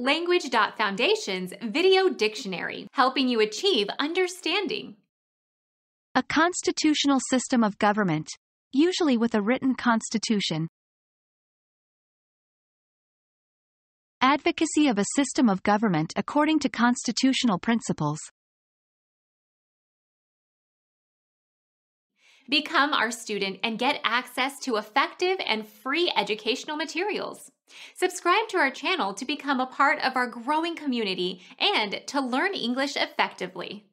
Language.Foundation's Video Dictionary, helping you achieve understanding. A constitutional system of government, usually with a written constitution. Advocacy of a system of government according to constitutional principles. Become our student and get access to effective and free educational materials. Subscribe to our channel to become a part of our growing community and to learn English effectively.